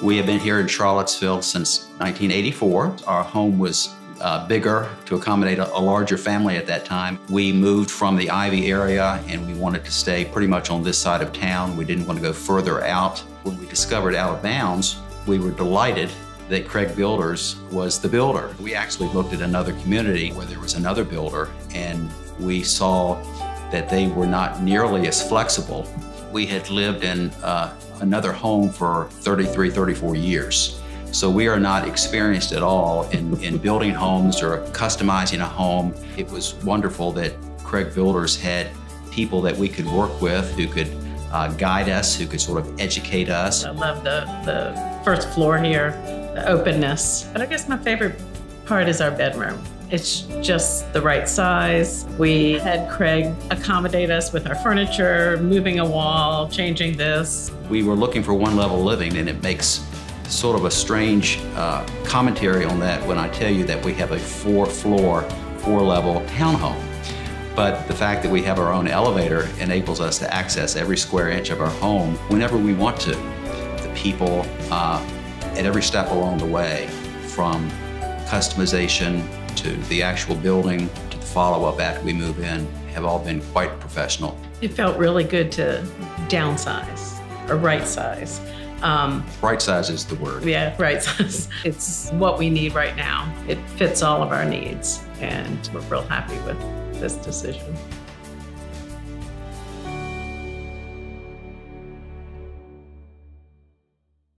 We have been here in Charlottesville since 1984. Our home was bigger to accommodate a larger family at that time. We moved from the Ivy area and we wanted to stay pretty much on this side of town. We didn't want to go further out. When we discovered Out of Bounds, we were delighted that Craig Builders was the builder. We actually looked at another community where there was another builder, and we saw that they were not nearly as flexible. We had lived in another home for 33, 34 years. So we are not experienced at all in building homes or customizing a home. It was wonderful that Craig Builders had people that we could work with who could guide us, who could sort of educate us. I love the first floor here, the openness. But I guess my favorite part is our bedroom. It's just the right size. We had Craig accommodate us with our furniture, moving a wall, changing this. We were looking for one level living, and it makes sort of a strange commentary on that when I tell you that we have a 4-floor, 4-level townhome. But the fact that we have our own elevator enables us to access every square inch of our home whenever we want to. The people at every step along the way, from customization to the actual building to the follow-up after we move in, have all been quite professional. It felt really good to downsize, or right size. Right size is the word. Yeah, right size. It's what we need right now. It fits all of our needs, and we're real happy with this decision.